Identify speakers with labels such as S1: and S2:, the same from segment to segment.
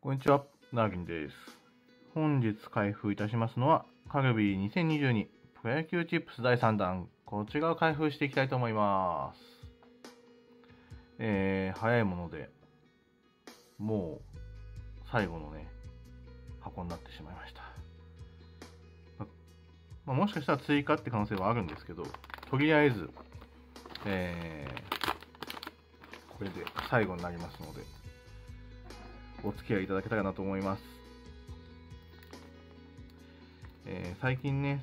S1: こんにちは、ナーギンです。本日開封いたしますのは、カルビー2022プロ野球チップス第3弾。こちらを開封していきたいと思います。早いもので、もう最後のね、箱になってしまいました。もしかしたら追加って可能性はあるんですけど、とりあえず、これで最後になりますので、お付き合いいただけたらなと思います。最近ね、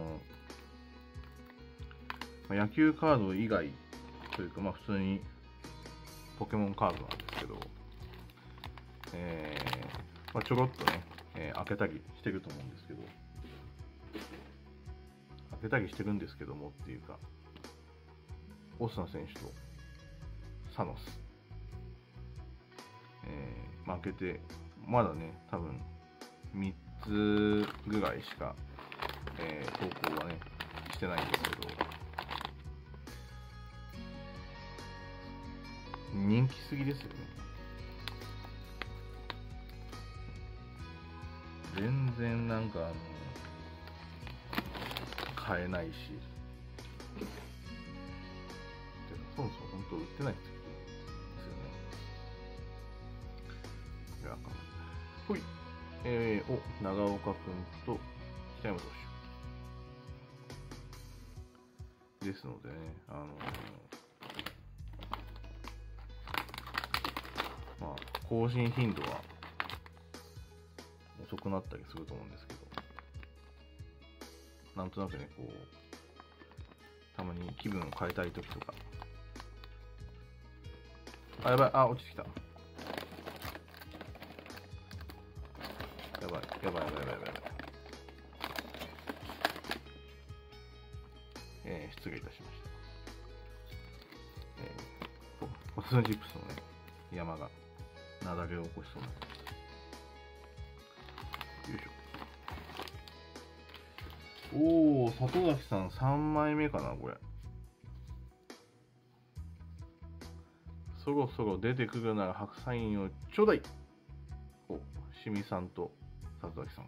S1: 野球カード以外というか、普通にポケモンカードなんですけど、ちょろっとね、開けたりしてると思うんですけど、開けたりしてるんですけどもっていうか、オスナ選手とサノス、開けて、まだね、多分3つぐらいしか、投稿はね、してないんですけど、人気すぎですよね。全然なんか買えないし、そもそも本当売ってないんですよね。ほい。長岡くんと北山投手ですのでね、更新頻度は遅くなったりすると思うんですけど、なんとなくね、たまに気分を変えたいときとか、やばい、落ちてきた。やばい。失礼いたしました。ポテトチップスのね、山が雪崩を起こしそうな。よいしょ。里崎さん3枚目かな、これ。そろそろ出てくるなら白サインをちょうだい。しみさんと里崎さん。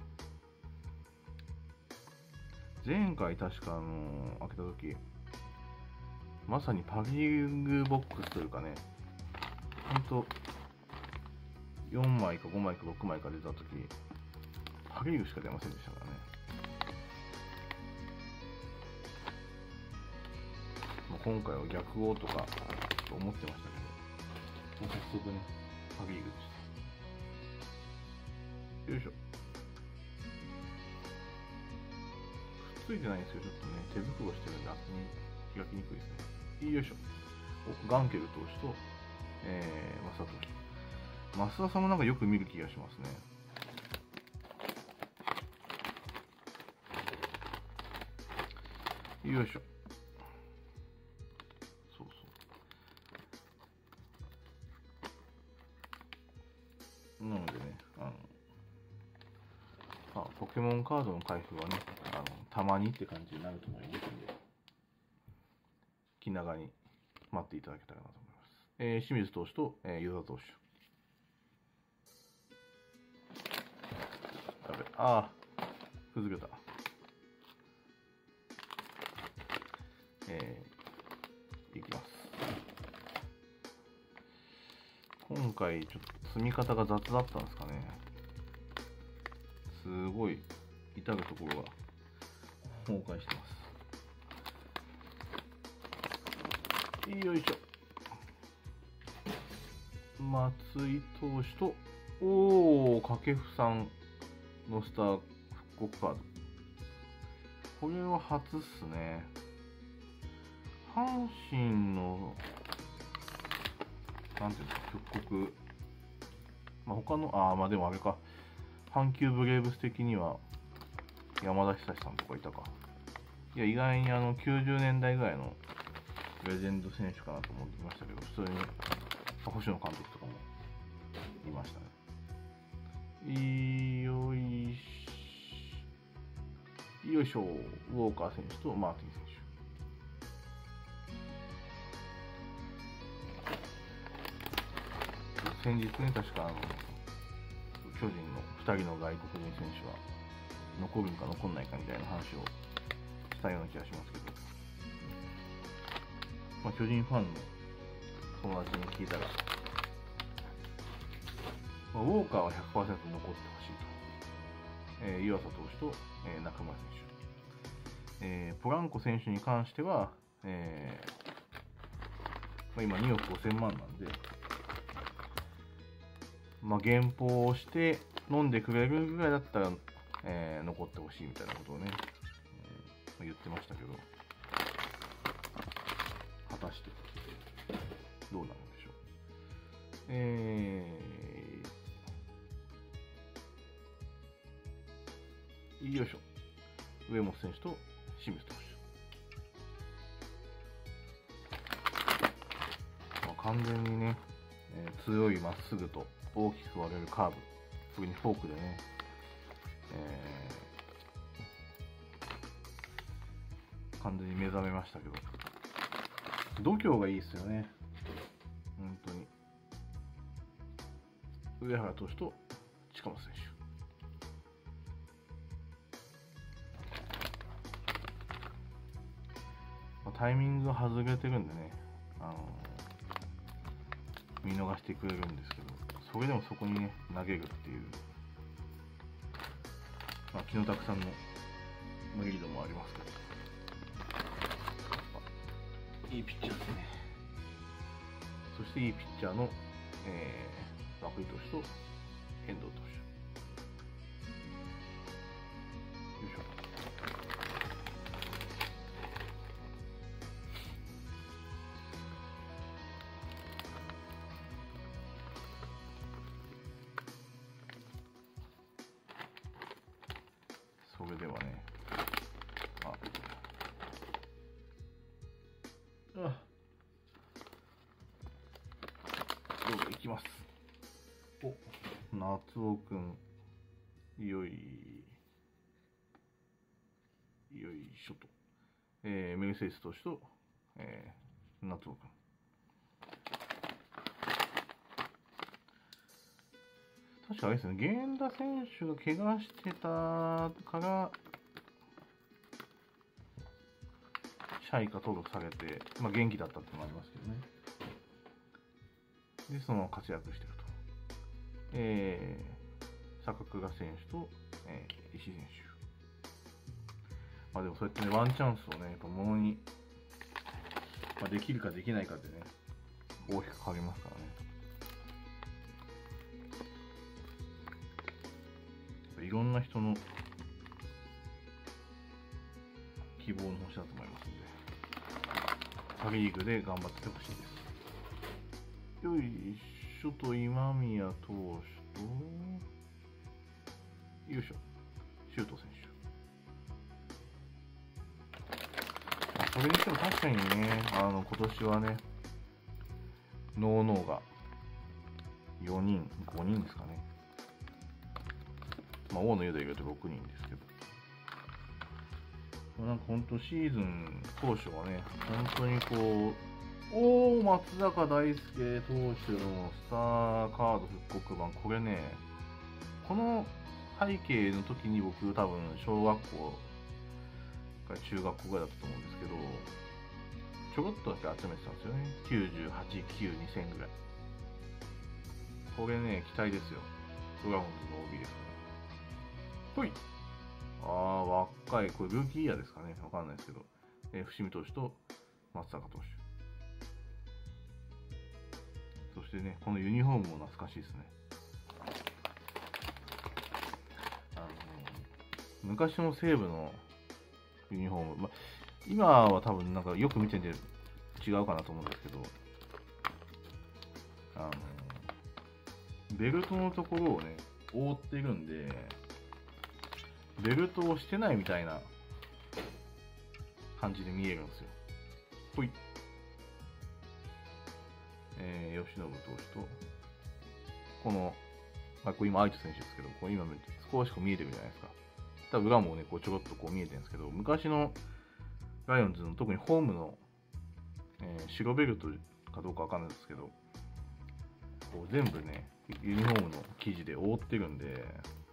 S1: 前回確か開けた時、まさにパリーグボックスというかね、ほんと4枚か5枚か6枚か出た時、パリーグしか出ませんでしたからね。今回は逆王とかと思ってましたけど、早速ね、パリーグでした。よいしょ。ついてないんですけど、ちょっとね、手袋してるんで、開きにくいですね。よいしょ。ガンケル投手と、増田投手。増田さんもなんかよく見る気がしますね。よいしょ。そう。なのでね、ポケモンカードの開封はね、たまにって感じになると思いますので、気長に待っていただけたらなと思います。清水投手と、湯田投手。崩れた。いきます。今回ちょっと積み方が雑だったんですかね。すごい至るところが崩壊してます。よいしょ。松井投手と、掛布さんのスター復刻カード。これは初っすね。阪神の、なんていうんですか、復刻。他の、でもあれか。阪急ブレーブス的には、山田久志さんとかいたか。いや、意外に90年代ぐらいのレジェンド選手かなと思ってましたけど、普通に星野監督とかもいましたね。よいしょ。ウォーカー選手とマーティン選手。先日ね、確か巨人の2人の外国人選手は残るんか残んないかみたいな話をしたような気がしますけど、巨人ファンの友達に聞いたら、ウォーカーは 100% 残ってほしいと、湯浅投手と、中村選手、ポランコ選手に関しては、今2億5000万なんで、減俸をして飲んでくれるぐらいだったら、残ってほしいみたいなことをね、言ってましたけど、果たしてどうなるんでしょう。よいしょ。上本選手と清水投手。完全にね、強いまっすぐと大きく割れるカーブ、特にフォークでね、完全に目覚めましたけど、度胸がいいですよね、本当に。上原投手と近本選手。タイミングが外れてるんでね、見逃してくれるんですけど、それでもそこにね、投げるっていう、気のたくさんのメリットもありますけど、いいピッチャーですね。そしていいピッチャーの、涌井投手と遠藤投手。よいしょ。それではね、どうぞ行きます。夏尾くん、よいしょと。メルセデス投手と、夏尾くん。確かあれですね、源田選手が怪我してたから、支配下登録されて、元気だったってのもありますけどね。で、その活躍してると。坂倉選手と、石井選手。でもそうやってね、ワンチャンスをね、ものに、できるかできないかでね、大きく変わりますからね。いろんな人の希望の星だと思いますので、パ・リーグで頑張ってほしいです。よいしょと、今宮投手と、よいしょ、周東選手。それにしても確かにね、今年はね、ノーノーが4人、5人ですかね。大野雄大入れて6人ですけど、なんか本当シーズン当初はね、本当に松坂大輔投手のスターカード復刻版、これね、この背景の時に僕多分小学校か中学校ぐらいだったと思うんですけど、ちょろっとだけ集めてたんですよね。98、9、2000ぐらい。これね、期待ですよ。ドラゴンズの OB ですから。ほい。若い、これルーキーイヤーですかね。わかんないですけど。伏見投手と松坂投手。そしてね、このユニフォームも懐かしいですね。昔の西武のユニフォーム、今は多分なんかよく見てて違うかなと思うんですけど、ベルトのところをね、覆ってるんで、ベルトをしてないみたいな感じで見えるんですよ。ほい。吉信投手と、この、これ今、愛知選手ですけど、これ今少し見えてるじゃないですか。多分裏もね、ちょろっと見えてるんですけど、昔のライオンズの特にホームの、白ベルトかどうかわかんないですけど、全部ね、 ユニフォームの生地で覆ってるんで、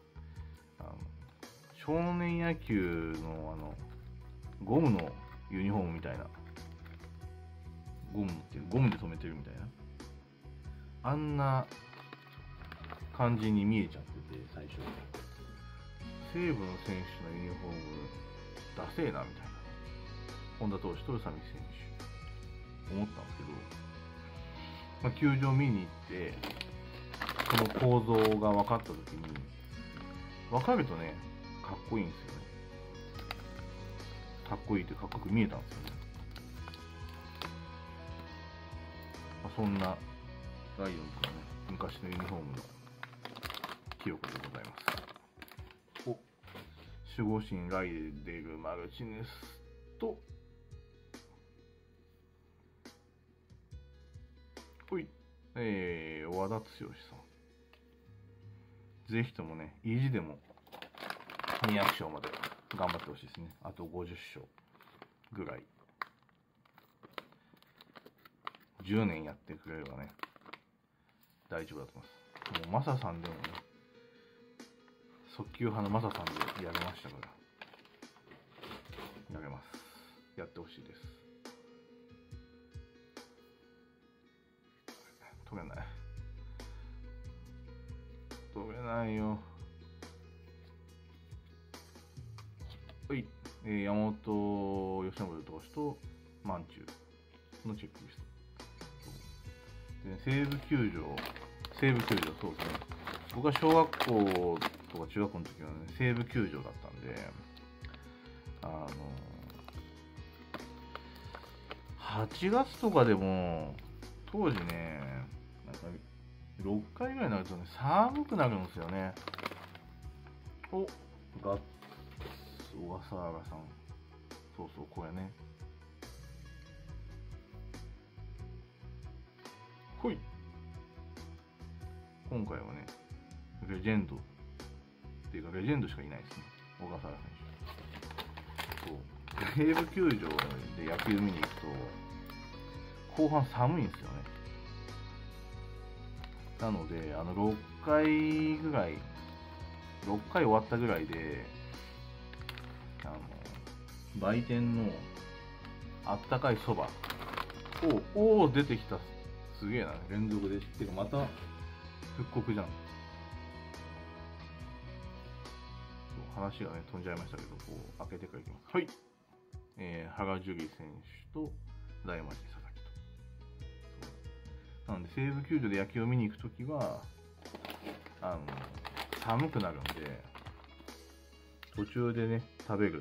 S1: 少年野球のゴムのユニフォームみたいな、ゴムで留めてるみたいな、あんな感じに見えちゃってて、最初西武の選手のユニフォームダセえなみたいな、本田投手と宇佐美選手思ったんですけど、球場見に行ってその構造が分かった時に、分かるとね、かっこいいんですよね。かっこいいってかっこよく見えたんですよね。そんなライオンズのね、昔のユニフォームの記憶でございます。守護神ライデル・マルチネスと、和田剛さん。ぜひともね、意地でも200勝まで頑張ってほしいですね。あと50勝ぐらい。10年やってくれればね、大丈夫だと思います。もうマサさんでもね、速球派のマサさんでやれましたから、やれます。やってほしいです。取れない。取れないよ。はい。山本由伸投手とマンチューのチェックリスト。で、西武球場、そうですね。僕は小学校とか中学校の時はね、西武球場だったんで、8月とかでも、当時ね、なんか6回ぐらいになるとね、寒くなるんですよね。ガッツ小笠原さん。そうそう、これね。ほい。今回はね、レジェンドっていうか、レジェンドしかいないですね。小笠原選手。そう。西武球場で野球見に行くと、後半寒いんですよね。なので、6回ぐらい、6回終わったぐらいで、売店のあったかいそばを、出てきた。すげえな、連続で。てか、また復刻じゃん。話がね、飛んじゃいましたけど、こう、開けてからいきます。はい。原樹里選手と大町佐々木と。なので、西武球場で野球を見に行くときは、寒くなるんで、途中でね、食べる、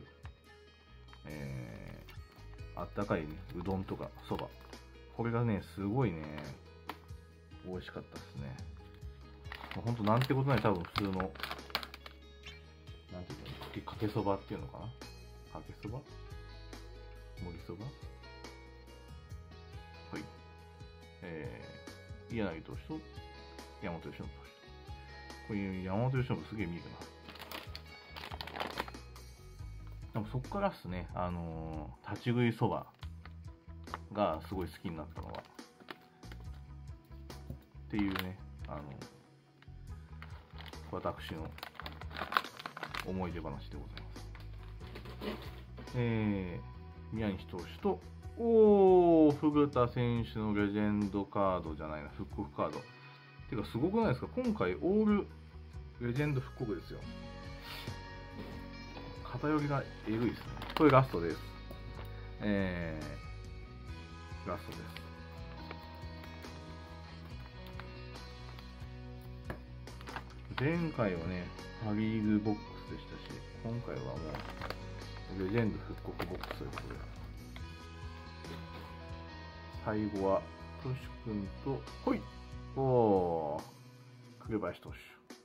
S1: あったかいね、うどんとかそば。これがね、すごいね、美味しかったですね。ほんとなんてことない、多分普通の、なんていうか、かけそばっていうのかな、かけそば盛りそばはい。柳投手と山本由伸投手。こういう山本由伸すげえ見るな。でもそっからっすね、立ち食いそばがすごい好きになったのは。っていうね、私の思い出話でございます。宮西投手と、古田選手のレジェンドカードじゃないな、復刻カード。てか、すごくないですか？今回、オールレジェンド復刻ですよ。偏りがえぐいですね。これラストです。ラストです。前回はね、パ・リーグボックスでしたし、今回はもう、レジェンド復刻ボックスということで。最後は、トシ君と、ほい！紅林投手。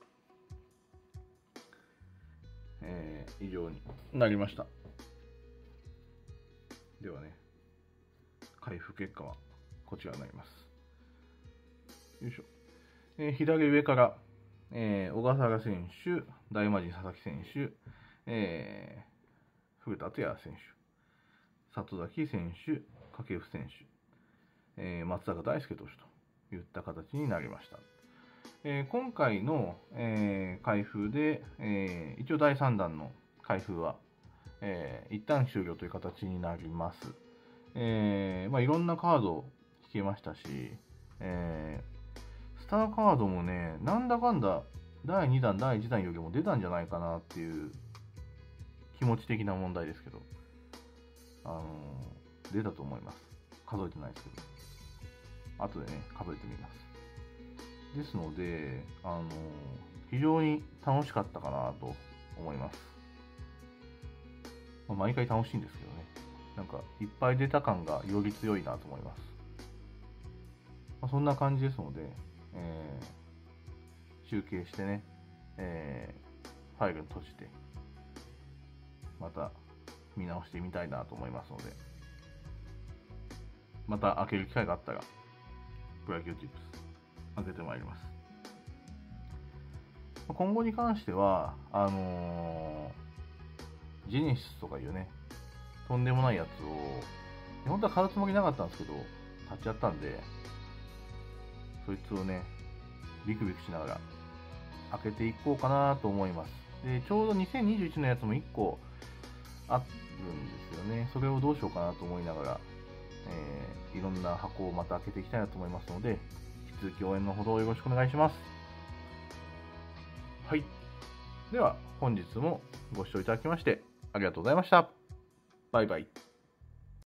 S1: 以上になりました。ではね、開封結果はこちらになります。よいしょ。左上から、小笠原選手、大魔神佐々木選手、古田敦也選手、里崎選手、掛布選手、松坂大輔投手といった形になりました。 今回の、開封で、一応第3弾の開封は、一旦終了という形になります。いろんなカード引けましたし、スターカードもね、なんだかんだ第2弾、第1弾よりも出たんじゃないかなっていう気持ち的な問題ですけど、出たと思います。数えてないですけど。後でね、数えてみます。ですので、非常に楽しかったかなと思います。毎回楽しいんですけどね。なんか、いっぱい出た感がより強いなと思います。そんな感じですので、集計してね、ファイルに閉じて、また見直してみたいなと思いますので、また開ける機会があったら、プロ野球チップス開けてまいります。今後に関しては、ジェネシスとかいうね、とんでもないやつを、本当は買うつもりなかったんですけど、買っちゃったんで、そいつをね、ビクビクしながら開けていこうかなと思います。で、ちょうど2021のやつも1個あるんですよね。それをどうしようかなと思いながら、いろんな箱をまた開けていきたいなと思いますので、引き続き応援のほどよろしくお願いします。はい。では、本日もご視聴いただきましてありがとうございました。バイバイ。